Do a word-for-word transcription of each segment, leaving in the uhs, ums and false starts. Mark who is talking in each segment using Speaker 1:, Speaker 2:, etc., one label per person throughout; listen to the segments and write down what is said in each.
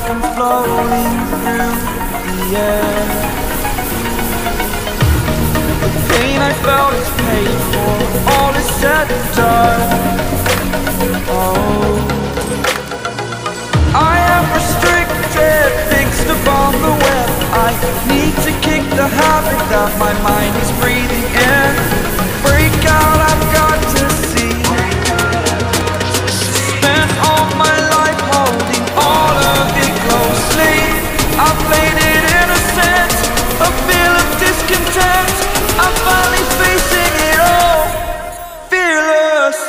Speaker 1: I'm floating through the air. The pain I felt is paid for, all is said and done. Oh, I am restricted, fixed upon the web. I need to kick the habit that my mind is breathing in. Break out, I've got to see. Spent all my life holding all of it closely. I played it innocent, a feel of discontent. I'm finally facing it all, fearless.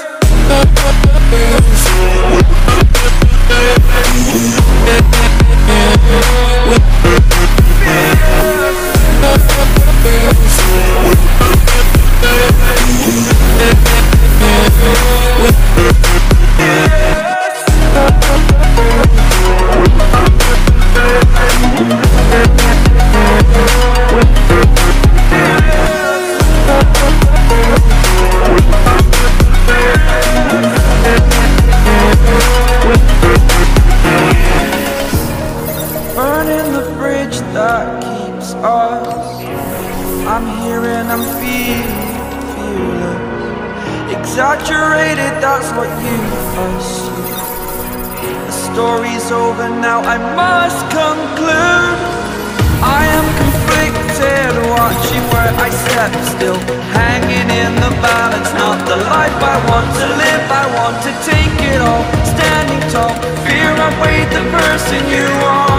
Speaker 1: Burning the bridge that keeps us. I'm here and I'm feeling fearless. Exaggerated, that's what you assume. The story's over now, I must conclude. I am conflicted, watching where I step still, hanging in the balance. Not the life I want to live, I want to take it all. Standing tall, fear I weighed the person you are.